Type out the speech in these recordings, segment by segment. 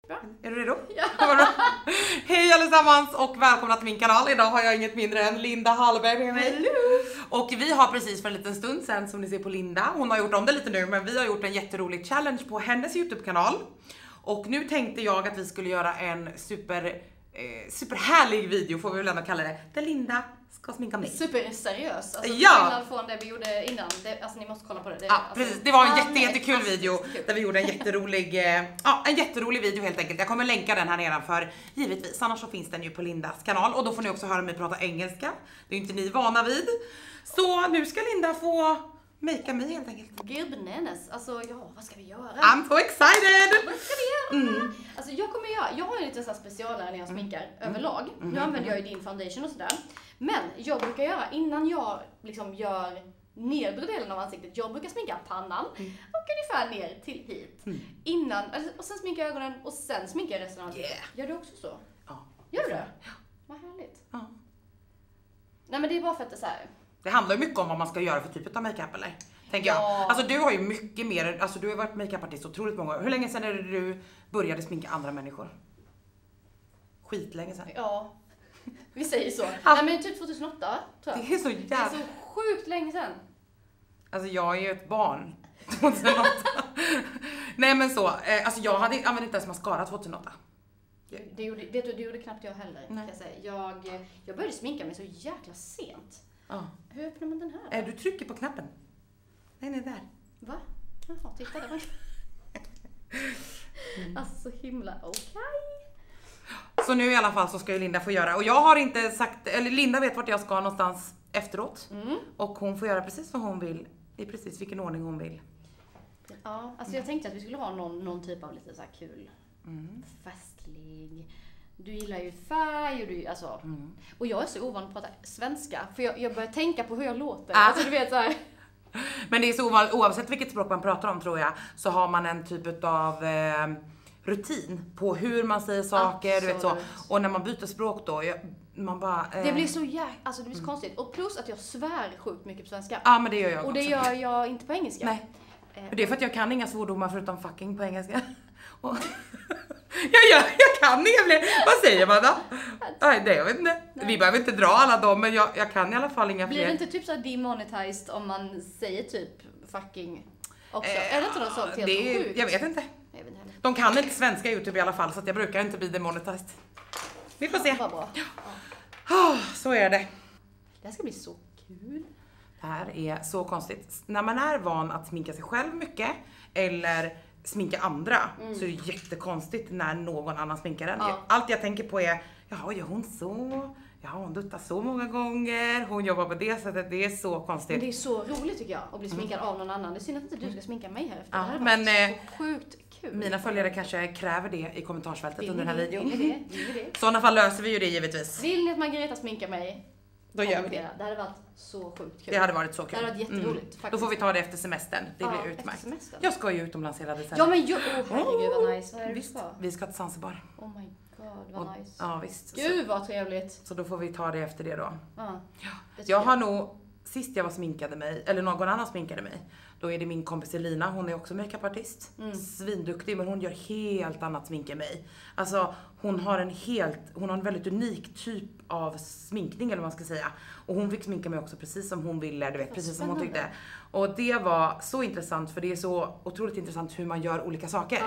Bra. Är du redo? Ja. Hej allesammans och välkomna till min kanal. Idag har jag inget mindre än Linda Hallberg med mig. Hello. Och vi har precis för en liten stund sedan, som ni ser på Linda, hon har gjort om det lite nu, men vi har gjort en jätterolig challenge på hennes YouTube-kanal. Och nu tänkte jag att vi skulle göra en superhärlig video, får vi väl ändå kalla det, där Linda ska sminka mig. Superseriös. Alltså, Ja. från det vi gjorde innan. Alltså ni måste kolla på det. Ja, precis. Det var en jättekul fantastiskt video kul. där vi gjorde en jätterolig video helt enkelt. Jag kommer länka den här nedanför givetvis, annars så finns den ju på Lindas kanal och då får ni också höra mig prata engelska. Det är ju inte ni vana vid. Så nu ska Linda få makea mig helt enkelt. Gud bananas. Alltså ja, vad ska vi göra? I'm so excited! Vad ska vi göra? Alltså jag har ju lite så här specialare när jag sminkar överlag. Nu använder jag ju din foundation och sådär. Men jag brukar göra, innan jag liksom gör nedre delen av ansiktet, jag brukar sminka pannan och ungefär ner till hit. Innan, och sen sminkar jag ögonen och sen sminkar jag resten av ansiktet. Yeah. Gör du också så? Ja. Gör du det? Ja. Vad härligt. Ja. Nej men det är bara för att det är så här. Det handlar ju mycket om vad man ska göra för typ av makeup eller? Tänker jag. Alltså du har ju mycket mer, alltså du har varit makeupartist otroligt många år. Hur länge sedan är det du började sminka andra människor? Skitlänge sedan. Ja, vi säger så. Ja. Nej men typ 2008 tror jag. Det är så Det är jävla... så sjukt länge sedan. Alltså jag är ju ett barn. 2008. Nej men så, alltså jag använde inte ens mascara 2008. Vet du, det gjorde knappt jag heller. Nej. Kan jag säga. Jag började sminka mig så jäkla sent. Ja. Hur öppnar man den här? Du trycker på knappen. Nej, där. Va? Jaha, titta där var Alltså himla okej. Så nu i alla fall så ska ju Linda få göra. Och jag har inte sagt, eller Linda vet vart jag ska någonstans efteråt. Och hon får göra precis vad hon vill. I precis vilken ordning hon vill. Ja, alltså jag tänkte att vi skulle ha någon typ av lite så här kul. Festlig. Du gillar ju färg och du, alltså. Och jag är så ovan att prata svenska. För jag börjar tänka på hur jag låter. Alltså du vet så här. Men det är så ovanligt, oavsett vilket språk man pratar om tror jag, så har man en typ av rutin på hur man säger saker, du vet så. Och när man byter språk då, man bara... Det blir så alltså det blir så konstigt. Och plus att jag svär sjukt mycket på svenska. Ja, men det gör jag och det också. gör jag inte på engelska. Nej. Det är för att jag kan inga svordomar förutom fucking på engelska. Och jag kan inga fler. Vad säger man då? Nej, det jag vet inte. Nej. Vi behöver inte dra alla dem, men jag kan i alla fall inga fler. Blir det inte typ så här demonetized om man säger typ fucking också? Är det inte något sånt helt sjukt? Jag vet inte. Jag vet inte heller. De kan inte svenska YouTube i alla fall, så att jag brukar inte bli demonetized. Vi får se. Vad bra. Så är det. Det här ska bli så kul. Det här är så konstigt. När man är van att sminka sig själv mycket eller sminka andra så är det jättekonstigt när någon annan sminkar en. Ja. Allt jag tänker på är, jaha, gör hon så? Ja, hon duttar så många gånger. Hon jobbar på det sättet. Det är så konstigt. Men det är så roligt tycker jag att bli sminkad av någon annan. Det är synd att inte du ska sminka mig här efter. Ja, det här men, var så sjukt kul. Mina följare kanske kräver det i kommentarsfältet under den här videon. Vill vi det? I sådana fall löser vi ju det givetvis. Vill ni att Margareta sminkar mig? Då gör vi det. Det hade varit så sjukt kul. Det hade varit så kul. Det hade varit jätteroligt faktiskt. Då får vi ta det efter semestern. Det blir efter utmärkt. semestern. Jag ska ju utomlands hela december. Ja men herregud vad nice. Vad är det du Visst, ska? vi ska till Zanzibar. Oh my god vad nice. Ja visst. Gud vad trevligt. Så då får vi ta det efter det då. Ja. Jag har nog, sist jag var sminkade mig, eller någon annan sminkade mig, då är det min kompis Elina, hon är också makeupartist. Svinduktig, men hon gör helt annat smink än mig. Alltså hon har en väldigt unik typ av sminkning eller vad man ska säga. Och hon fick sminka mig också precis som hon ville, du vet, precis som hon tyckte. Och det var så intressant, för det är så otroligt intressant hur man gör olika saker.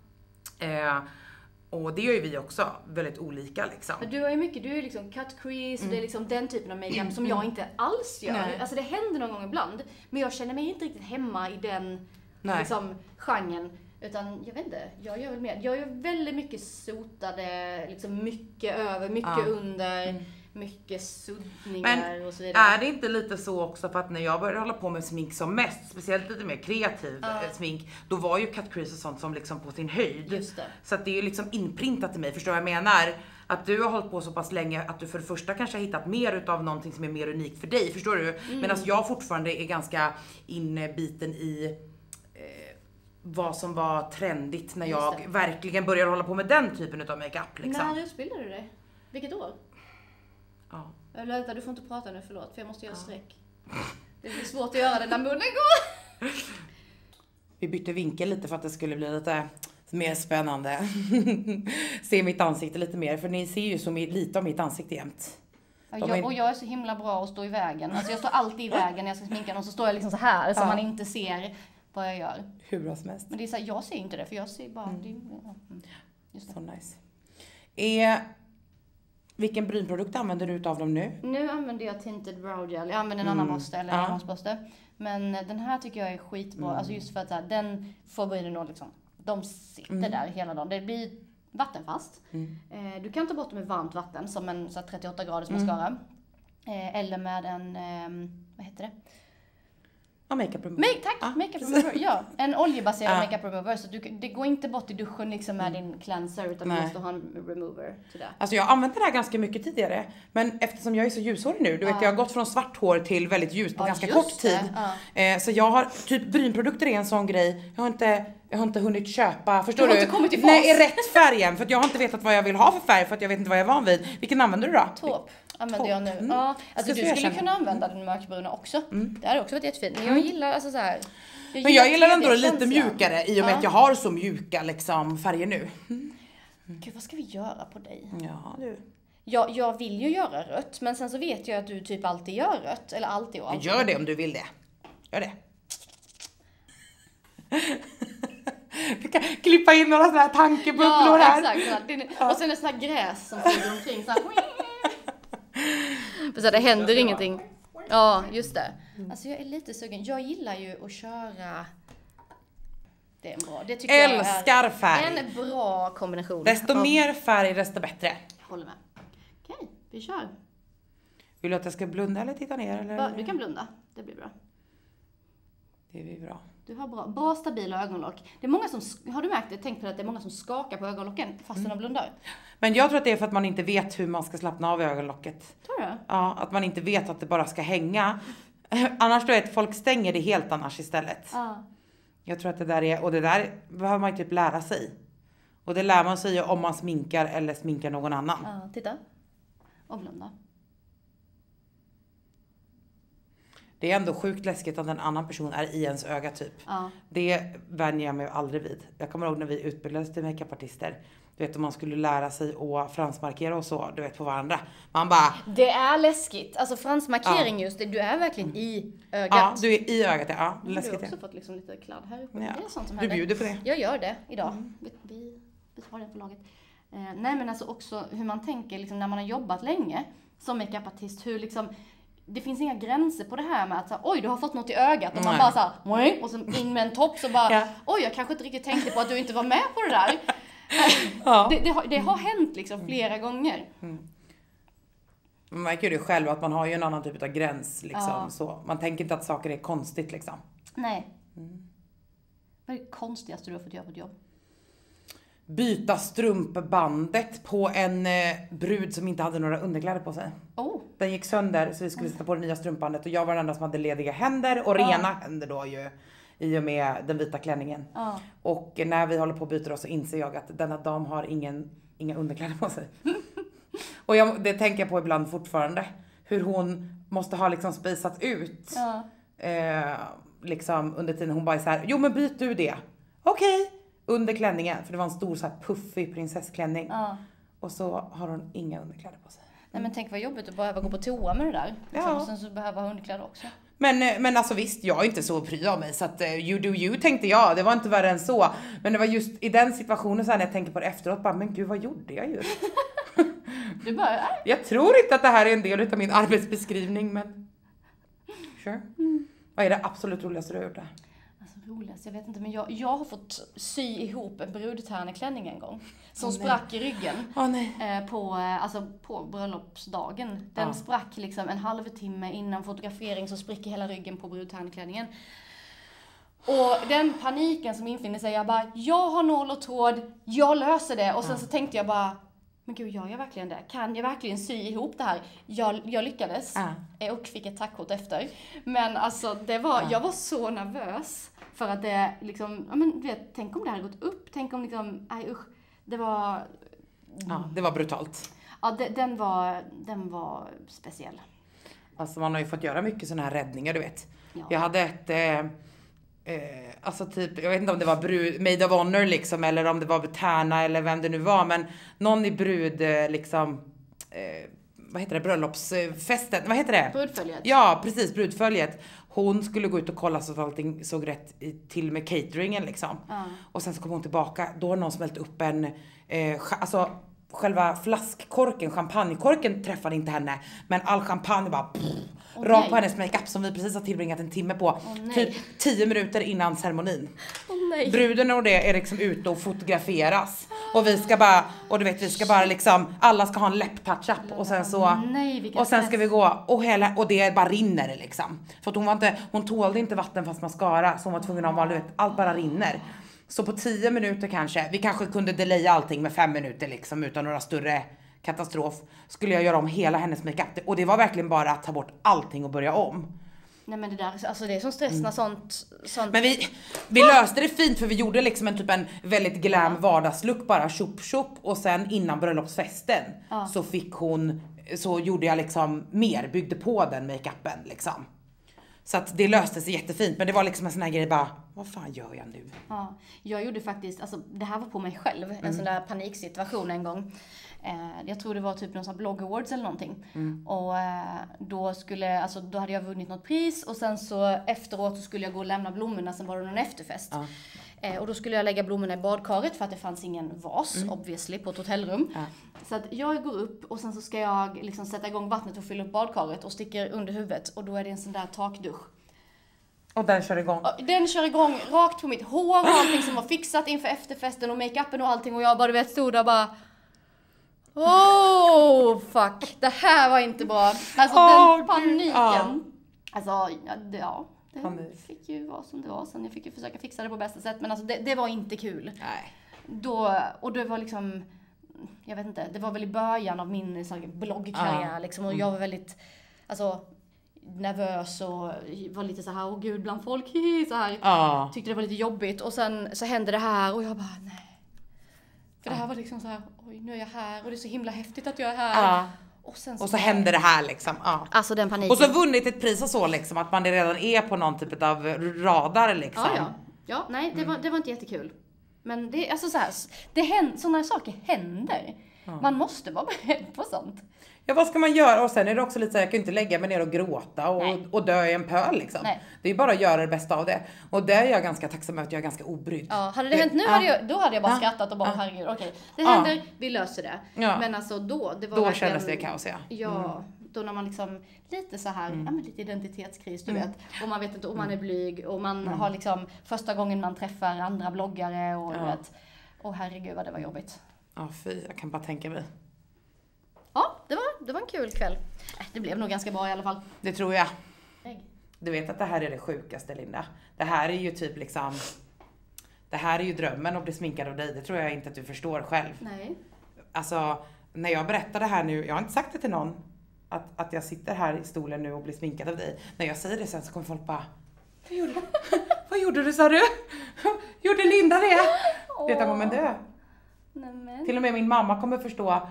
Och det gör ju vi också, väldigt olika liksom. Men du har ju mycket, du är liksom cut crease och det är liksom den typen av makeup som jag inte alls gör. Nej. Alltså det händer någon gång ibland, men jag känner mig inte riktigt hemma i den liksom genren. Utan jag vet inte, jag gör väl mer. Jag gör väldigt mycket sotade, liksom mycket över, mycket under, mycket suddningar och så vidare. Är det inte lite så också, för att när jag började hålla på med smink som mest, speciellt lite mer kreativ smink, då var ju cut crease och sånt som liksom på sin höjd. Just det. Så att det är ju liksom inprintat i mig, förstår vad jag menar? Att du har hållit på så pass länge att du för det första kanske har hittat mer utav någonting som är mer unikt för dig, förstår du? Medan jag fortfarande är ganska inbiten i vad som var trendigt när jag verkligen började hålla på med den typen utav makeup liksom. När utbildade du dig? Vilket år? Ja. Eller vänta, du får inte prata nu, förlåt, för jag måste göra streck. Det blir svårt att göra det när munnen går. Vi bytte vinkel lite för att det skulle bli lite Mer spännande. Se mitt ansikte lite mer. För ni ser ju så lite av mitt ansikte jämt. Och jag är så himla bra att stå i vägen. Alltså jag står alltid i vägen när jag ska sminka någon. Så står jag liksom så här så man inte ser vad jag gör. Hur bra som helst. Men det är så här, jag ser inte det för jag ser bara... Just det. Så nice. Vilken brynprodukt använder du utav dem nu? Nu använder jag Tinted Brow Gel. Jag använder en annan borste eller en annonsborste. Men den här tycker jag är skitbra. Alltså just för att så här, den får brynen att liksom... De sitter där hela dagen. Det blir vattenfast. Du kan ta bort det med varmt vatten som en så 38 graders mascara. Eller med en, vad heter det? Ja, makeup remover. Tack, makeup remover. Ja, en oljebaserad makeup remover. Så det går inte bort i duschen liksom med din cleanser utan du måste ha en remover till det. Alltså jag använde det här ganska mycket tidigare. Men eftersom jag är så ljushårig nu, du vet jag har gått från svart hår till väldigt ljust på ganska kort tid. Så jag har, typ brynprodukter är en sån grej. Jag har inte hunnit köpa, förstår du? Har inte kommit till fas. Nej, i rätt färgen. För att jag har inte vetat vad jag vill ha för färg för att jag vet inte vad jag är van vid. Vilken använder du då? Taupe använder jag nu. Ja, alltså du skulle kunna använda den mörkbruna också. Det hade också varit jättefint. Men jag gillar alltså så här. Jag gillar ändå lite mjukare i och med att jag har så mjuka liksom färger nu. Gud, vad ska vi göra på dig? Ja, du. Jag vill ju göra rött, men sen så vet jag att du typ alltid gör rött. Eller alltid och alltid. Gör det om du vill det. Gör det. Vi kan klippa in några sådana här tankebubblor här. Ja, exakt. Och sen är det sån här gräs som flyger omkring. Så här. För så det händer ingenting. Ja, just det. Alltså jag är lite sugen. Jag gillar ju att köra... Det är en bra. Det tycker älskar jag är färg. En bra kombination. Desto mer färg, desto bättre. Jag håller med. Okej, vi kör. Vill du att jag ska blunda eller titta ner? Eller? Du kan blunda. Det blir bra. Det blir bra. Du har bra stabila ögonlock. Det är många som, har du märkt det? Tänk på att det är många som skakar på ögonlocken fast de blundar. Men jag tror att det är för att man inte vet hur man ska slappna av i ögonlocket. Tror du? Ja, att man inte vet att det bara ska hänga. Annars då är att folk stänger det helt annars istället. Ja. Jag tror att det där är, och det där behöver man ju typ lära sig. Och det lär man sig om man sminkar eller sminkar någon annan. Ja, titta. Och blunda. Det är ändå sjukt läskigt att en annan person är i ens öga typ. Ja. Det vänjer jag mig aldrig vid. Jag kommer ihåg när vi utbildades till makeupartister. Du vet om man skulle lära sig att fransmarkera och så, du vet på varandra. Man bara... Det är läskigt. Alltså fransmarkering just det, du är verkligen i ögat. Ja, du är i ögat, ja. Läskigt. Du har också fått liksom lite kladd här uppe. Ja. Det är sånt som du händer. bjuder på det. Jag gör det idag. Vi tar det på laget. Nej men alltså också hur man tänker liksom, när man har jobbat länge som makeupartist, hur liksom... Det finns inga gränser på det här med att så, oj du har fått något i ögat och man bara såhär, och så in med en topp så bara, oj jag kanske inte riktigt tänkte på att du inte var med på det där. Ja. Det har hänt liksom flera gånger. Man märker ju det själv att man har ju en annan typ av gräns liksom, så man tänker inte att saker är konstigt liksom. Nej. Vad är det konstigaste du har fått göra på ett jobb? Byta strumpbandet på en brud som inte hade några underkläder på sig. Den gick sönder så vi skulle sätta på det nya strumpbandet och jag var den enda som hade lediga händer och rena händer då ju i och med den vita klänningen. Och när vi håller på att byta då så inser jag att denna dam har inga underkläder på sig. Och det tänker jag på ibland fortfarande. Hur hon måste ha liksom spisat ut liksom under tiden hon bara är så här, jo men byt du det. Okej. Under klänningen, för det var en stor så här puffig prinsessklänning. Och så har hon inga underkläder på sig. Nej men tänk vad jobbigt att behöva gå på toa med det där. Ja. Och sen så behöva ha underkläder också. Men alltså visst, jag är inte så pryd av mig så att you do you tänkte jag. Det var inte värre än så. Men det var just i den situationen så här, när jag tänker på det efteråt bara, men gud vad gjorde jag just? Du bara, Jag tror inte att det här är en del av min arbetsbeskrivning men sure. Vad är det absolut roligaste du har gjort där? Alltså roligast, jag vet inte, men jag har fått sy ihop en brudtärneklänning en gång. Som sprack i ryggen. På bröllopsdagen. Den sprack liksom en halvtimme innan fotografering, så spricker hela ryggen på brudtärneklänningen. Och den paniken som infinner sig, jag bara, jag har nål och tråd, jag löser det. Och sen så tänkte jag bara, men gud, gör jag verkligen det? Kan jag verkligen sy ihop det här? Jag lyckades och fick ett tackkort efter. Men alltså, jag var så nervös. För att det liksom, ja men du vet, tänk om det hade gått upp. Tänk om liksom, det var... Ja, det var brutalt. Ja, den var speciell. Alltså man har ju fått göra mycket sådana här räddningar, du vet. Ja. Jag hade alltså typ, jag vet inte om det var Maid of Honor liksom, eller om det var Tärna eller vem det nu var, men någon i vad heter det, bröllopsfesten, vad heter det? Brudföljet. Ja, precis, brudföljet. Hon skulle gå ut och kolla så att allting såg rätt till med cateringen liksom. Och sen så kom hon tillbaka, då har någon smält upp alltså själva flaskkorken, champagnekorken träffade inte henne, men all champagne bara rakt på hennes makeup som vi precis har tillbringat en timme på. Typ 10 minuter innan ceremonin. Bruden och det är liksom ute och fotograferas. Och vi ska bara liksom, alla ska ha en läpptouch-up och sen så och sen ska vi gå och det bara rinner liksom. För att hon tålde inte vatten fast mascara, så hon var tvungen att ha, allt bara rinner. Så på 10 minuter kanske, vi kanske kunde delaya allting med 5 minuter liksom utan några större katastrof, skulle jag göra om hela hennes makeup. Och det var verkligen bara att ta bort allting och börja om. Nej men det där, alltså det är som stress när sånt. Men vi löste det fint, för vi gjorde liksom en väldigt glam vardagslook, bara tjopp och sen innan bröllopsfesten så gjorde jag liksom byggde på den makeupen liksom. Så att det löste sig jättefint, men det var liksom en sån här grej bara, vad fan gör jag nu? Ja, jag gjorde faktiskt, alltså det här var på mig själv, en sån där paniksituation en gång. Jag tror det var typ någon sån blogg awards eller någonting. Och då hade jag vunnit något pris och sen så efteråt så skulle jag gå och lämna blommorna, sen var det någon efterfest. Och då skulle jag lägga blommorna i badkaret för att det fanns ingen vas, obviously, på ett hotellrum. Så att jag går upp och sen så ska jag liksom sätta igång vattnet och fylla upp badkaret och sticker under huvudet. Och då är det en sån där takdusch. Och den kör igång? Den kör igång rakt på mitt hår och allting som var fixat inför efterfesten och makeupen och allting. Och jag bara, stod där bara... Oh, fuck. Det här var inte bra. Alltså den paniken. Alltså, det fick ju vara som det var. Sen jag fick ju försöka fixa det på bästa sätt. Men alltså det var inte kul. Nej. Och det var liksom, jag vet inte, det var väl i början av min bloggkarriär liksom. Och jag var väldigt, nervös och var lite så här, åh gud, bland folk, så här. Tyckte det var lite jobbigt. Och sen så hände det här och jag bara, nej. För det här var liksom så här, oj, nu är jag här och det är så himla häftigt att jag är här. Och så hände det här liksom. Alltså den paniken. Och så vunnit ett pris och så liksom, att man redan är på någon typ av radar liksom. Ja, nej, det var inte jättekul. Men det, alltså så här, sådana här saker händer. Man måste vara beredd på sånt. Ja, vad ska man göra? Och sen är det också lite så här, jag kan inte lägga mig ner och gråta och dö i en pöl liksom. Nej. Det är bara att göra det bästa av det. Och det är jag ganska tacksam över, att jag är ganska obrydd. Ja, hade det hänt nu då hade jag bara skrattat och bara, herregud, okej. Det händer, vi löser det. Ja. Men alltså det var då verkligen... kändes det kaos, Ja, då när man liksom, lite så här, lite identitetskris, du vet. Och man vet inte om man är blyg. Och man har liksom, första gången man träffar andra bloggare och du vet. Och herregud vad det var jobbigt. Ja, fy, jag kan bara tänka mig. Ja, det var en kul kväll. Det blev nog ganska bra i alla fall. Det tror jag. Du vet att det här är det sjukaste, Linda. Det här är ju typ liksom... Det här är ju drömmen att bli sminkad av dig. Det tror jag inte att du förstår själv. Nej. Alltså, när jag berättar det här nu... Jag har inte sagt det till någon. Att jag sitter här i stolen nu och blir sminkad av dig. När jag säger det sen så kommer folk bara... Vad gjorde du? Vad gjorde du, sa du? Gjorde Linda det? Vet du, men dö. Nämen. Till och med min mamma kommer förstå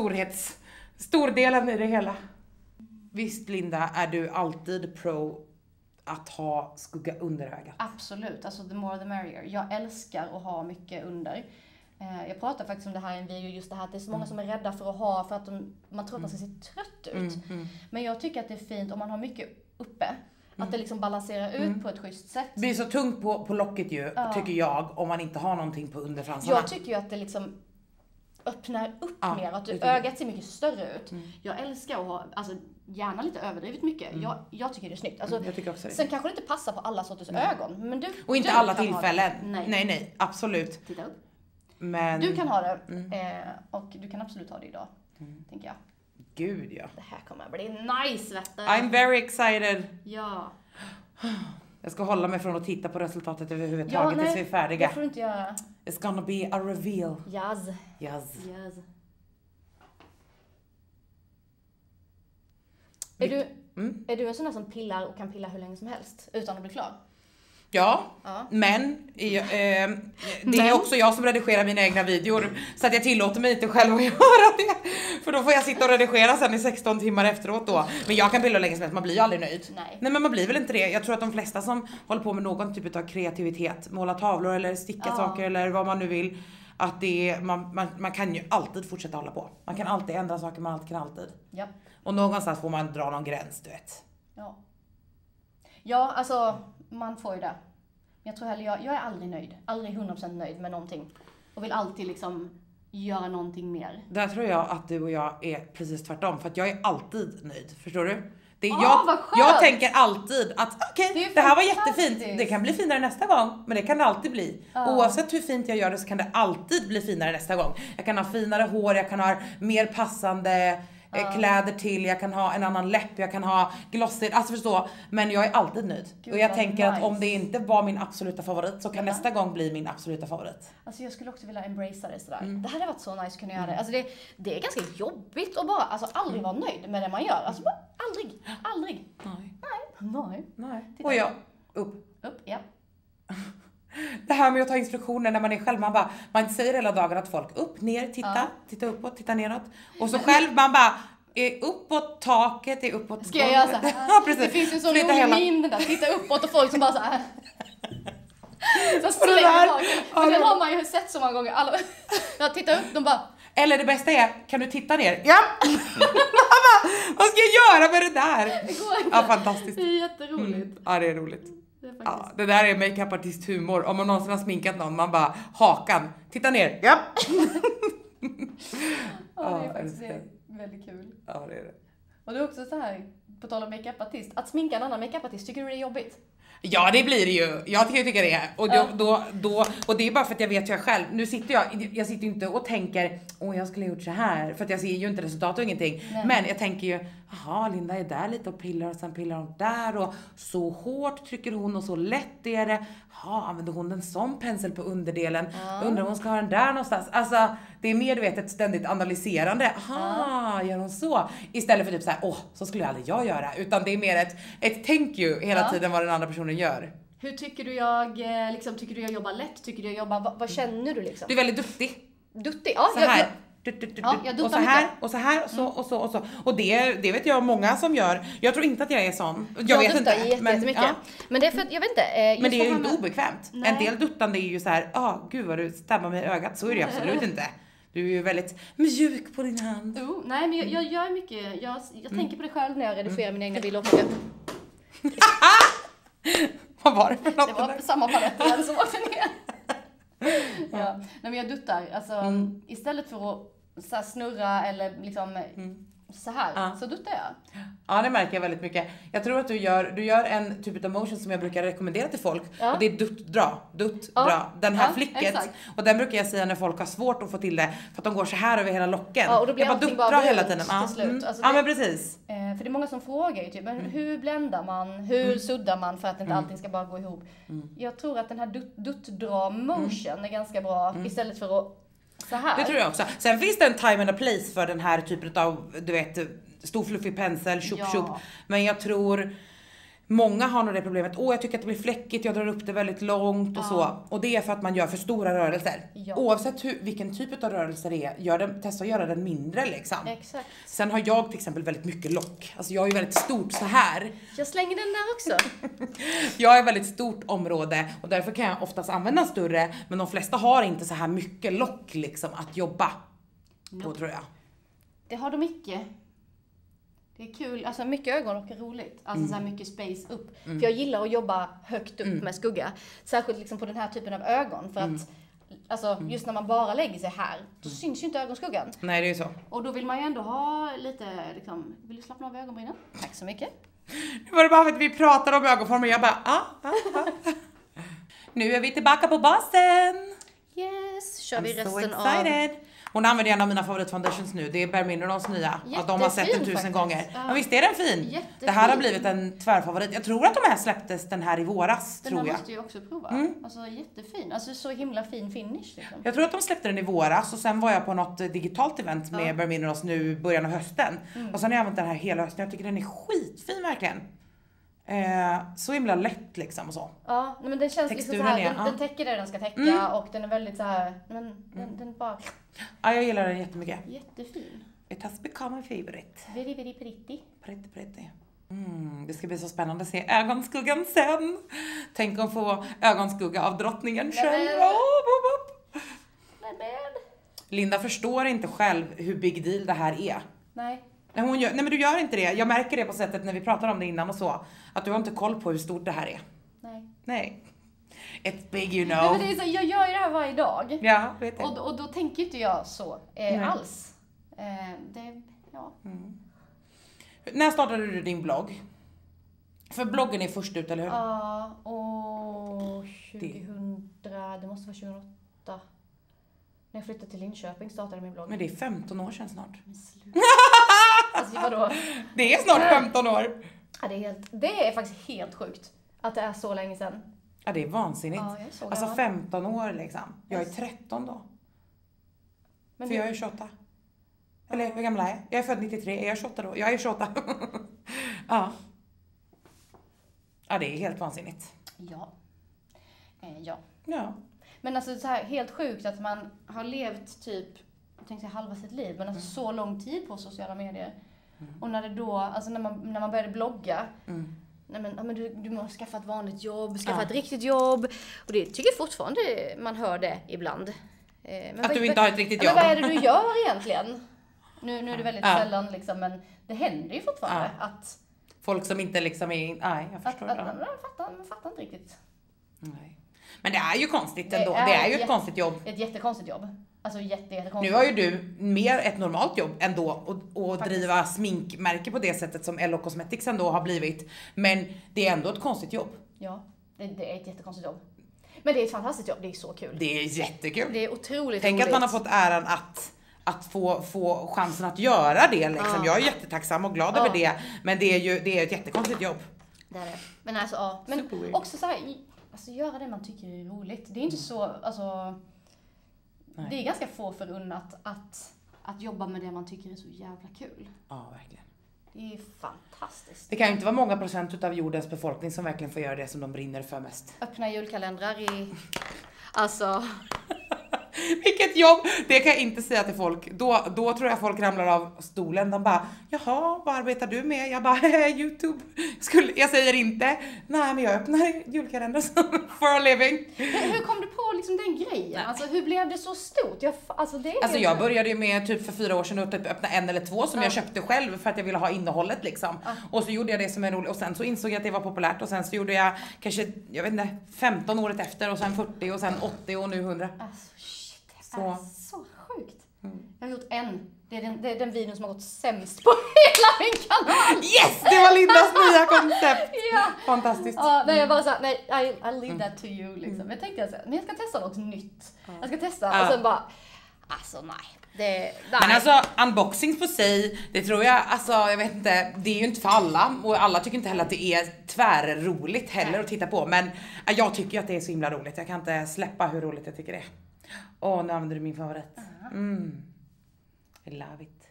stordelen i det hela. Visst, Linda, är du alltid pro att ha skugga under ögat? Absolut, alltså the more the merrier. Jag älskar att ha mycket under. Jag pratar faktiskt om det här i en video, just det här att det är så många som är rädda för att ha, för att man tror att man ska se trött ut. Men jag tycker att det är fint om man har mycket uppe. Att det liksom balanserar ut på ett schysst sätt. Det blir så tungt på locket ju, tycker jag, om man inte har någonting på underfransarna. Jag tycker ju att det liksom öppnar upp mer, att ögat ser mycket större ut. Jag älskar att ha, alltså gärna lite överdrivet mycket. Jag tycker det är snyggt. Alltså, jag tycker också det. Sen kanske det inte passar på alla sorters ögon. Men och inte alla tillfällen. Nej, absolut. Titta upp. Men... Du kan ha det, och du kan absolut ha det idag, tänker jag. Gud, ja. Det här kommer att bli nice, vet du. I'm very excited. Ja. Jag ska hålla mig från att titta på resultatet överhuvudtaget tills vi är färdiga. Det får du inte göra. It's gonna be a reveal. Yes. Är du en sån där som pillar och kan pilla hur länge som helst utan att bli klar? Ja. Men det är också jag som redigerar mina egna videor, så att jag tillåter mig inte själv att göra det. För då får jag sitta och redigera sen i 16 timmar efteråt då. Men jag kan bilda länge som helst, man blir ju aldrig nöjd. Nej men man blir väl inte det. Jag tror att de flesta som håller på med någon typ av kreativitet, måla tavlor eller sticka saker eller vad man nu vill, att man kan ju alltid fortsätta hålla på. Man kan alltid ändra saker, man kan alltid. Ja. Och någonstans får man dra någon gräns, du vet. Ja, alltså man får ju det. Jag tror heller jag är aldrig nöjd. Aldrig 100% nöjd med någonting. Och vill alltid liksom göra någonting mer. Där tror jag att du och jag är precis tvärtom. För att jag är alltid nöjd, förstår du? Jag tänker alltid att okej, det här var jättefint. Det kan bli finare nästa gång, men det kan det alltid bli. Oavsett hur fint jag gör det så kan det alltid bli finare nästa gång. Jag kan ha finare hår, jag kan ha mer passande kläder till, jag kan ha en annan läpp, jag kan ha glosser, alltså förstå. Men jag är alltid nöjd. Och jag tänker att om det inte var min absoluta favorit så kan nästa gång bli min absoluta favorit. Alltså jag skulle också vilja embracea det sådär. Det hade varit så nice att kunna göra det. Alltså det är ganska jobbigt att bara, alltså aldrig vara nöjd med det man gör. Alltså bara aldrig. Nej. Och jag, upp, ja. Det här med att ta instruktioner när man är själv, man säger hela dagen att folk upp, ner, titta uppåt, titta neråt. Och så själv man bara är uppåt taket, är uppåt. Ska jag göra så här? Ja, precis. Det finns ju så rolig meme där, titta uppåt och folk som bara så här. Så slänger taket. Den har man ju sett så många gånger. Jag tittar upp, de bara. Eller det bästa är, kan du titta ner? Ja! Vad ska jag göra med det där? Ja, fantastiskt. Det är jätteroligt. Ja, det är roligt. Det där är makeup-artist-humor. Om man någonsin har sminkat någon, man bara, hakan, titta ner. Ja! Ja, det är faktiskt väldigt kul. Ja, det är det. Och det är också så här, på tal om makeup-artist, att sminka en annan makeup-artist, tycker du det är jobbigt? Ja, det blir det ju. Jag tycker det är. Och det är bara för att jag vet jag själv. Nu sitter jag sitter inte och tänker, jag skulle ha gjort så här. För att jag ser ju inte resultat och ingenting. Nej. Men jag tänker ju, jaha, Linda är där lite och pillar och sen pillar hon där. Och så hårt trycker hon och så lätt är det. Jaha, använder hon en sån pensel på underdelen? Undrar om hon ska ha den där någonstans. Alltså, det är medvetet ständigt analyserande. Aha, gör hon så? Istället för typ så här, så skulle aldrig jag göra. Utan det är mer ett thank you hela tiden vad den andra personen gör. Hur tycker du tycker du jag jobbar lätt? Tycker du jag jobbar, vad känner du liksom? Du är väldigt duktig. Duktig? Ja, så här. Jag och så här, och så här, och så. Och det vet jag många som gör. Jag tror inte att jag är sån. Jag vet inte. Jättemycket. Men det är för att, jag vet inte. Men det är ju inte obekvämt. Nej. En del duttande är ju så här, gud vad du stämmer mig i ögat. Så är det absolut inte. Du är ju väldigt mjuk på din hand. Nej, men jag gör mycket. Jag tänker på det själv när jag redigerar mina egna bilder. Vad var det för något? Det var samma palett som åkte ner. Ja. Nej, men jag duttar. Alltså, istället för att så här, snurra eller liksom så här, så duttar jag. Ja, det märker jag väldigt mycket. Jag tror att du gör en typ av motion som jag brukar rekommendera till folk. Och det är dutt-dra. Den här flicket. Exakt. Och den brukar jag säga när folk har svårt att få till det. För att de går så här över hela locken. Ja, och då blir jag bara dutt-dra hela tiden. Till slut. Alltså, men precis. För det är många som frågar ju typ, men hur bländar man? Hur suddar man för att inte allting ska bara gå ihop? Jag tror att den här dutt-dra motion är ganska bra. Istället för att så här. Det tror jag också. Sen finns det en time and a place för den här typen av, du vet, stor fluffig pensel, tjup. Men jag tror många har nog det problemet. Jag tycker att det blir fläckigt, jag drar upp det väldigt långt och så. Och det är för att man gör för stora rörelser. Ja. Oavsett vilken typ av rörelser det är, testa att göra den mindre liksom. Exakt. Sen har jag till exempel väldigt mycket lock. Alltså jag är ju väldigt stort så här. Jag slänger den där också. Jag är väldigt stort område och därför kan jag oftast använda en större. Men de flesta har inte så här mycket lock liksom att jobba på, tror jag. Det har de mycket. Det är kul, alltså mycket ögonlock är roligt. Alltså så här mycket space upp. För jag gillar att jobba högt upp med skugga. Särskilt liksom på den här typen av ögon. För att alltså, just när man bara lägger sig här, då syns ju inte ögonskuggan. Nej, det är ju så. Och då vill man ju ändå ha lite, liksom, vill du slappna av ögonbrynen? Tack så mycket. Nu var det bara för att vi pratade om ögonformer. Jag bara, Nu är vi tillbaka på basen. Yes, kör vi resten so excited. Hon använder en av mina favoritfoundations nu. Det är Bare Minerals nya. Att de har sett den 1000 gånger. Men visst är den fin? Jättefin. Det här har blivit en tvärfavorit. Jag tror att de här släpptes den här i våras, tror jag. Den här måste jag också prova. Alltså jättefin. Alltså så himla fin finish liksom. Jag tror att de släppte den i våras. Och sen var jag på något digitalt event med Bare Minerals nu i början av hösten. Och sen har jag använt den här hela hösten. Jag tycker den är skitfin verkligen. Så himla lätt liksom och så. Ja, men den känns liksom så här, den täcker det den ska täcka och den är väldigt så här, men den bara. Ja, jag gillar den jättemycket. Jättefin. It has become a favorite. Very, very pretty. Pretty. Det ska bli så spännande att se ögonskuggan sen. Tänk om få ögonskugga av drottningen själv. Linda förstår inte själv hur big deal det här är. Nej. Nej men du gör inte det. Jag märker det på sättet när vi pratar om det innan och så. Att du har inte koll på hur stort det här är. Nej. It's big, you know. Nej, men det är så, jag gör ju det här varje dag. Ja, vet jag. Och då tänker inte jag så alls. När startade du din blogg? För bloggen är först ut, eller hur? Ja, och 2000, det måste vara 2008. När jag flyttade till Linköping startade min blogg. Men det är 15 år sedan snart. Alltså vadå? Det är snart 15 år. Ja, det är faktiskt helt sjukt att det är så länge sedan. Ja, det är vansinnigt. Ja, jag såg alltså det. 15 år liksom. Jag är 13 då. Men för jag är 28. Eller hur gammal är jag? Jag är född 93. Är jag 28 då? Jag är 28. Ja. Ja, det är helt vansinnigt. Ja. Ja. Men alltså så här, helt sjukt att man har levt typ, jag tänkte halva sitt liv, men alltså så lång tid på sociala medier. Och när det då, alltså när man började blogga, nej men du måste skaffa ett vanligt jobb, skaffa ett riktigt jobb. Och det tycker jag fortfarande man hör det ibland. Men att du inte har ett riktigt jobb. Men vad är det du gör egentligen? Nu är det väldigt sällan liksom, men det händer ju fortfarande att folk som inte liksom är, nej jag förstår det. Man fattar inte riktigt. Nej. Men det är ju konstigt ändå. Det är ju ett konstigt jobb. Ett jättekonstigt jobb. Alltså jättekonstigt. Nu har ju du mer ett normalt jobb ändå och driva sminkmärke på det sättet som LO Cosmetics ändå har blivit. Men det är ändå ett konstigt jobb. Ja, det är ett jättekonstigt jobb. Men det är ett fantastiskt jobb, det är så kul. Det är jättekul. Det är otroligt Tänk roligt. att man har fått äran att få chansen att göra det liksom. Jag är jättetacksam och glad över det. Men det är ett jättekonstigt jobb. Det är det. Men alltså, men också så här, alltså göra det man tycker är roligt. Det är inte så, alltså nej. Det är ganska få förunnat att jobba med det man tycker är så jävla kul. Ja, verkligen. Det är fantastiskt. Det kan ju inte vara många procent av jordens befolkning som verkligen får göra det som de brinner för mest. Öppna julkalendrar i, alltså. Vilket jobb! Det kan jag inte säga till folk. Då tror jag folk ramlar av stolen. De bara, jaha, vad arbetar du med? Jag bara, YouTube. Jag säger inte, nej men jag öppnar julkalendrar for a living. Hur kom du på liksom den grejen? Alltså hur blev det så stort? Jag började ju med typ för 4 år sedan att typ öppna 1 eller 2 som jag köpte själv för att jag ville ha innehållet liksom. Och så gjorde jag det som en rolig, och sen så insåg jag att det var populärt och sen så gjorde jag kanske, jag vet inte, 15 året efter och sen 40 och sen 80 och nu 100. Alltså så sjukt. Jag har gjort en. Det är den videon som har gått sämst på hela min kanal. Yes, det var Lindas nya koncept. Ja. Fantastiskt. Ja, nej, jag bara såhär, nej, I leave that to you liksom. Jag tänkte såhär, men jag ska testa något nytt. Jag ska testa och sen bara, alltså nej. Men alltså unboxings på sig, det tror jag, alltså jag vet inte, det är ju inte för alla och alla tycker inte heller att det är tvärroligt heller att titta på, men jag tycker att det är så himla roligt. Jag kan inte släppa hur roligt jag tycker det är. Nu använder du min favorit. I love it.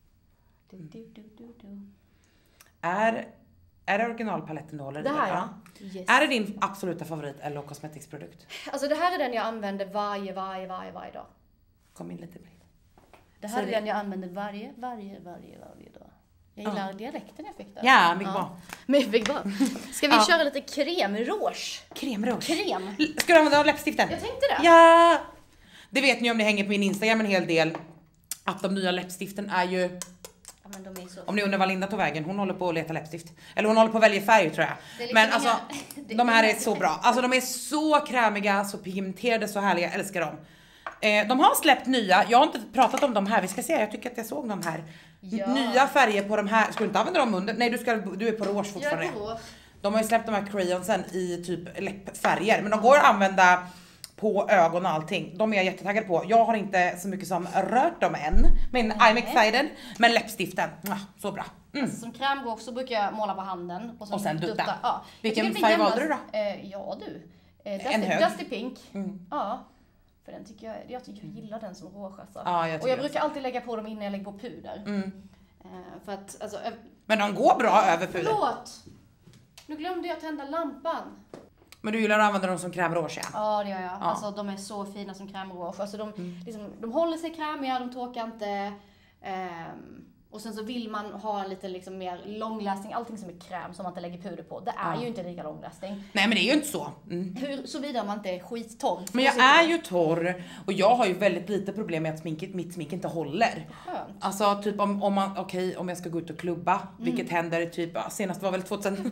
Är det originalpaletten du håller i? Det här ja. Yes. Är det din absoluta favorit LO Cosmetics produkt? Alltså det här är den jag använder varje dag. Kom in lite bred. Det här är den jag använder varje dag. Jag gillar dialekten jag fick där. Ja, mycket bra. Ska vi köra lite crème-rouge? Crème. Ska du använda läppstiften? Jag tänkte det. Ja! Det vet ni om ni hänger på min Instagram en hel del. Att de nya läppstiften är ju... Ja, men de är så... Om ni undrar vad Linda tog vägen, hon håller på att leta läppstift. Eller hon håller på att välja färg tror jag. Liksom men alltså, de här är så bra. Alltså de är så krämiga, så pigmenterade, så härliga. Jag älskar dem. De har släppt nya, jag har inte pratat om de här, vi ska se, jag tycker att jag såg de här. Ja. Nya färger på de här, ska du inte använda dem under? Nej, du är på rouge fortfarande. De har ju släppt de här crayonsen i typ läppfärger, men de går att använda på ögon och allting. De är jag jättetaggad på. Jag har inte så mycket som rört dem än, men I'm excited. Men läppstiften, så bra. Alltså, som krämrouge så brukar jag måla på handen. Och sen dutta. Ja. Vilken färg valde du då? Ja du. Dusty Pink. Ja. För den tycker jag gillar den som rouge alltså. Och jag brukar alltid lägga på dem innan jag lägger på puder. För att, alltså, men de går bra över puder. Förlåt! Nu glömde jag tända lampan. Men du gillar att använda dem som crème-rouge? Ja, det gör jag. Alltså de är så fina som crème-rouge. Alltså de håller sig krämiga, de torkar inte. Och sen så vill man ha en lite liksom mer långlasting, allting som är kräm som man inte lägger puder på. Det är ju inte lika långlasting. Nej, men det är ju inte så. Såvida man inte är skittorr. Men jag är ju torr och jag har ju väldigt lite problem med att mitt smink inte håller. Skönt. Alltså typ om jag ska gå ut och klubba, vilket händer typ, senast var väl 2018.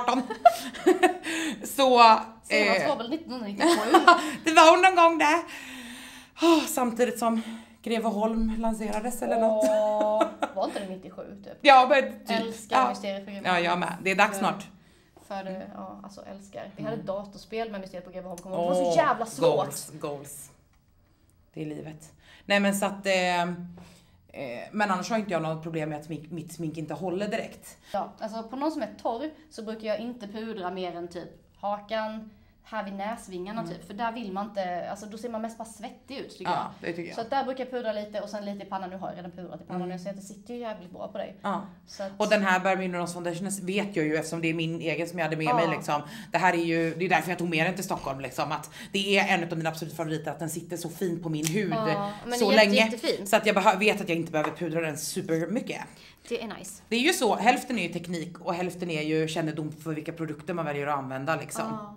Så Senast var väl 1997. det var någon gång där. Samtidigt som Greveholm lanserades eller något. Var inte det 97 typ? Ja, men typ. Älskar Mysteriet på Greveholm. Ja, jag med. Det är dags snart. För det, alltså älskar. Vi hade ett datorspel med Mysteriet på Greveholm. Det var så jävla svårt. Goals. Det är livet. Nej, men så att men annars har inte jag något problem med att mitt smink inte håller direkt. Ja, alltså på någon som är torr så brukar jag inte pudra mer än typ hakan, här vid näsvingarna typ. För där vill man inte, alltså då ser man mest bara svettig ut tycker jag. Det tycker jag. Så att där brukar jag pudra lite och sen lite i pannan. Nu har jag redan pudrat i pannan nu så det sitter ju jävligt bra på dig. Ja. Så att... Och den här Bare Minerals Foundation vet jag ju eftersom det är min egen som jag hade med mig liksom. Det här är ju, det är därför jag tog med den till Stockholm liksom. Att det är en av mina absoluta favoriter att den sitter så fint på min hud så länge. Jättefint. Så att jag vet att jag inte behöver pudra den supermycket. Det är nice. Det är ju så, hälften är ju teknik och hälften är ju kännedom för vilka produkter man väljer att använda liksom.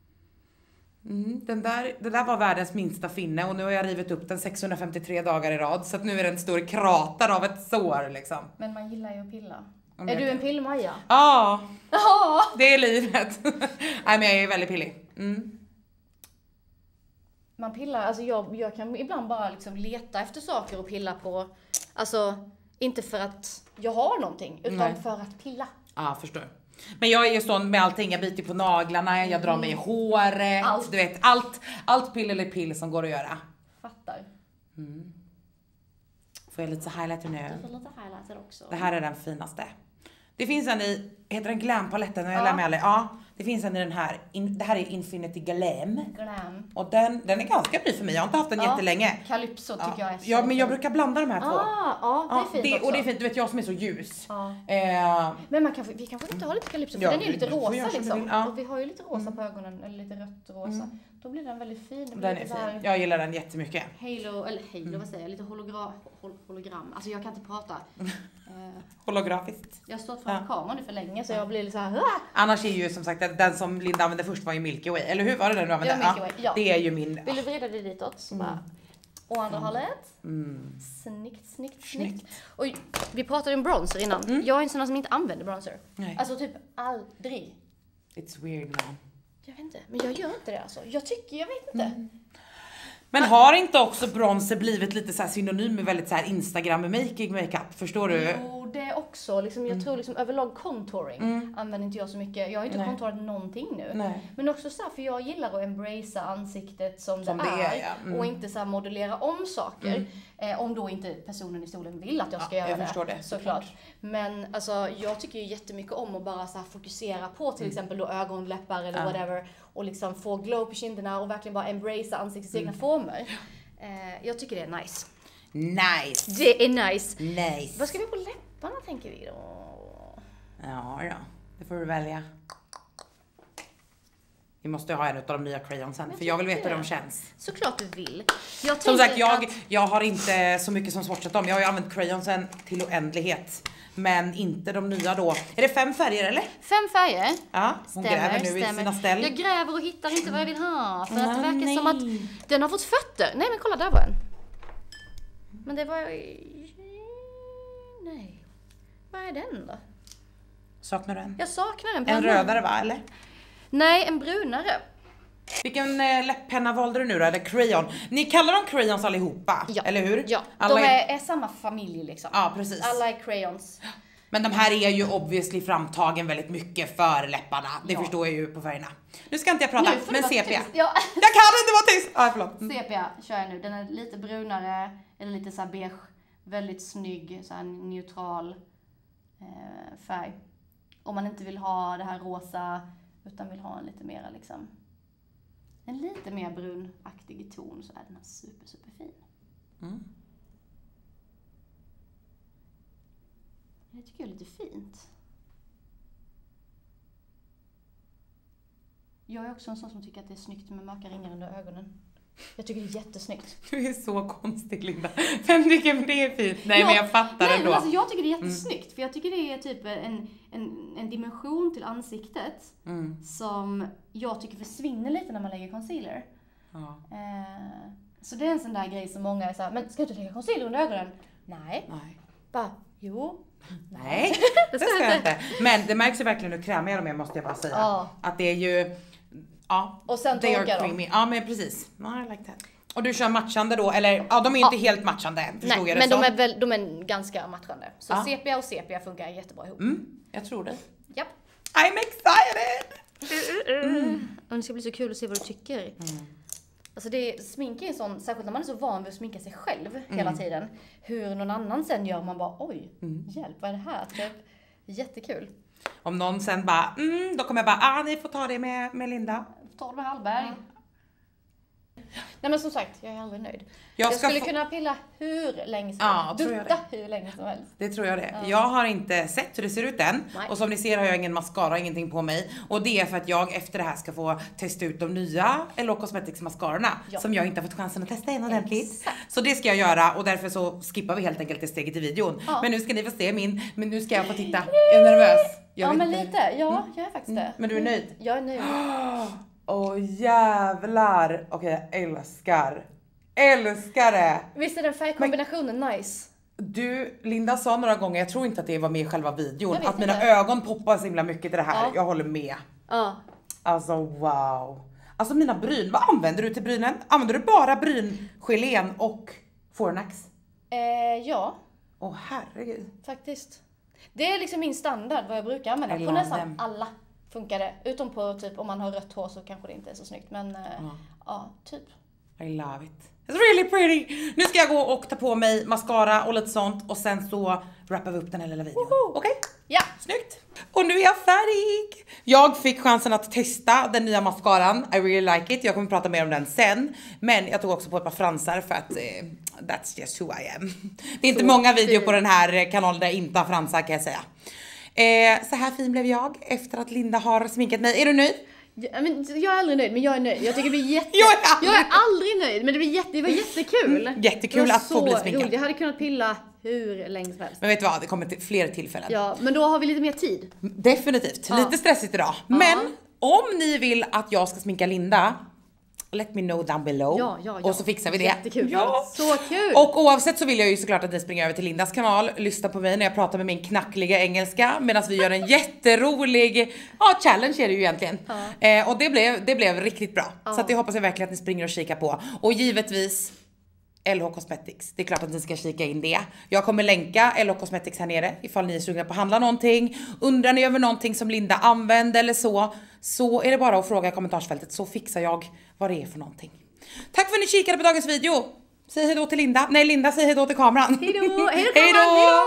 Det där var världens minsta finne och nu har jag rivit upp den 653 dagar i rad så att nu är det en stor krater av ett sår liksom. Men man gillar ju att pilla. Är du en pillmaja? Ja, det är livet. Nej, men jag är väldigt pillig. Man pillar, alltså jag kan ibland bara liksom leta efter saker och pilla på. Alltså, inte för att jag har någonting, utan för att pilla. Ja, förstår. Men jag är ju sån med allting, jag biter på naglarna, jag drar mig i håret, du vet, allt pill eller pill som går att göra. Fattar. Får jag lite så highlighter nu? Du får lite highlighter också. Det här är den finaste. Det finns en i, heter den Glam-paletten? Jag lär mig aldrig. Ja, det finns en i den här. Det här är Infinity Glam. Och den är ganska ny för mig. Jag har inte haft den jättelänge. Calypso tycker jag är så Ja, men jag brukar blanda de här två. Ja, det är fint också. Och det är fint, du vet jag som är så ljus. Men vi kanske inte har lite Calypso, för den är ju lite rosa liksom. Och vi har ju lite rosa på ögonen, eller lite rött och rosa. Då blir den väldigt fin. Den är fin. Jag gillar den jättemycket. Halo, vad säger jag? Lite hologram. Alltså jag kan inte prata. Holografiskt. Jag har stått framför kameran nu för länge så jag blir lite så här. Annars är ju som sagt den som Linda använde först var ju Milky Way. Eller hur var det den du använde? Ja, Milky Way. Ja. Det är ju min. Vill du vrida det ditåt? Så bara. Och andra hållet. Snyggt. Och vi pratade om bronzer innan. Jag är en sån som inte använder bronzer. Nej. Alltså typ aldrig. It's weird man. Jag vet inte, men jag gör inte det alltså. Jag vet inte. Men har inte också bronzer blivit lite så här synonym med väldigt så här Instagram-making makeup, förstår du? Jo, det också. Liksom, jag tror liksom överlag contouring använder inte jag så mycket. Jag har ju inte contourat någonting nu. Nej. Men också så här, för jag gillar att embracea ansiktet som det är. Och inte så här modellera om saker. Om då inte personen i stolen vill att jag ska göra det. Såklart. Men alltså, jag tycker ju jättemycket om att bara så här fokusera på till exempel då ögonläppar eller whatever. Och liksom få glow på kinderna och verkligen bara embracea ansiktets egna former. Jag tycker det är nice. Nice. Det är nice. Nice. Vad ska vi på läpparna tänker vi då? Ja, det får du välja. Vi måste ha en av de nya crayonsen för jag vill veta hur de känns. Såklart du vill. Som sagt, jag har inte så mycket som swatchat dem. Jag har ju använt crayonsen till oändlighet. Men inte de nya då. Är det 5 färger eller? 5 färger. Ja, hon gräver nu i sina ställ. Jag gräver och hittar inte vad jag vill ha. För att det verkar som att den har fått fötter. Nej men kolla, där var en. Men det var... Nej. Vad är den då? Saknar du en? Jag saknar en. En rödare va, eller? Nej, en brunare. Vilken läpppenna valde du nu då? Eller crayon? Ni kallar dem crayons allihopa, eller hur? Ja, alla de är samma familj liksom. Ja, precis. Alla är crayons. Men de här är ju obviously framtagen väldigt mycket för läpparna. Det förstår jag ju på färgerna. Nu ska inte jag prata, men sepia. Ja. Jag kan inte vara tyst! Ja, förlåt. Sepia kör jag nu. Den är lite brunare, eller lite så här beige. Väldigt snygg, så här neutral färg. Om man inte vill ha det här rosa, utan vill ha en lite mera liksom... En lite mer brunaktig ton, så är den här super fin. Det tycker jag är lite fint. Jag är också en sån som tycker att det är snyggt med mörka ringar under ögonen. Jag tycker det är jättesnyggt. Du är så konstig, Linda. Vem tycker det är fint? Nej, men jag fattar ändå. Men alltså, jag tycker det är jättesnyggt. För jag tycker det är typ en dimension till ansiktet som jag tycker försvinner lite när man lägger concealer. Ja. Så det är en sån där grej som många är såhär, men ska du lägga concealer under ögonen? Nej. Bara, jo. Nej, det ska jag inte. Men det märks ju verkligen hur krämiga de är, måste jag bara säga. Ja. Att det är ju, ja. Och sen they are torkar de. creamy. Ja, men precis. I like that. Och du kör matchande då, eller ja, de är ju inte helt matchande, förstod jag det men så. de är ganska matchande. Så sepia och sepia funkar jättebra ihop. Jag tror det. Japp. I'm excited! Och det ska bli så kul att se vad du tycker. Alltså smink är en sån, särskilt när man är så van vid att sminka sig själv hela tiden. Hur någon annan sen gör, man bara oj, hjälp, vad är det här? Typ, jättekul. Om någon sen bara, då kommer jag bara, ni får ta det med Linda. Ta det med Hallberg. Nej men som sagt, jag är aldrig nöjd. Jag skulle kunna pilla hur länge som helst. Dutta hur länge som helst. Det tror jag det. Ja. Jag har inte sett hur det ser ut än. Nej. Och som ni ser har jag ingen mascara, ingenting på mig. Och det är för att jag efter det här ska få testa ut de nya LO Cosmetics mascarorna. Ja. Som jag inte har fått chansen att testa än ordentligt. Så det ska jag göra och därför så skippar vi helt enkelt det steget i videon. Ja. Men nu ska ni få se men nu ska jag få titta. Jag är nervös. Ja men lite, ja jag är faktiskt det. Men du är nöjd? Jag är nöjd. Jävlar. Okej, jag älskar det. Visst är den färgkombinationen nice? Du, Linda sa några gånger, jag tror inte att det var med i själva videon, att mina ögon poppar så himla mycket i det här. Ja. Jag håller med. Ja. Alltså wow. Alltså mina bryn, vad använder du till brynen? Använder du bara bryngelén och Fornax? Ja. Herregud. Faktiskt. Det är liksom min standard vad jag brukar använda. På nästan alla funkar det. Utom på typ om man har rött hår så kanske det inte är så snyggt. Men ja, typ. I love it. It's really pretty. Nu ska jag gå och ta på mig mascara och lite sånt. Och sen så wrappar vi upp den här lilla videon. Okej? Ja. Snyggt. Och nu är jag färdig. Jag fick chansen att testa den nya mascaran. I really like it. Jag kommer prata mer om den sen. Men jag tog också på ett par fransar för att that's just who I am. Det är inte många videor på den här kanalen där jag inte har fransar, kan jag säga. Så här fin blev jag efter att Linda har sminkat mig. Är du nöjd? Ja, men jag är aldrig nöjd, men jag är nöjd. Jag tycker det blir jag är aldrig nöjd, men det var jättekul. Jättekul att få bli sminkad. Jag hade kunnat pilla hur länge som helst. Men vet du vad, det kommer till fler tillfällen. Ja, men då har vi lite mer tid. Definitivt, lite stressigt idag. Men om ni vill att jag ska sminka Linda, let me know down below. Ja. Och så fixar vi det. Jättekul. Ja. Så kul. Och oavsett så vill jag ju såklart att ni springer över till Lindas kanal. Lyssna på mig när jag pratar med min knackliga engelska. Medan vi gör en jätterolig challenge är det ju egentligen. Och det blev riktigt bra. Så att jag hoppas verkligen att ni springer och kikar på. Och givetvis LH Cosmetics. Det är klart att ni ska kika in det. Jag kommer länka LH Cosmetics här nere ifall ni är sugna på att handla någonting. Undrar ni över någonting som Linda använder eller så är det bara att fråga i kommentarsfältet så fixar jag vad det är för någonting. Tack för att ni kikade på dagens video. Säg hej då till Linda. Nej, Linda, säg hej då till kameran. Hej då. Hej då.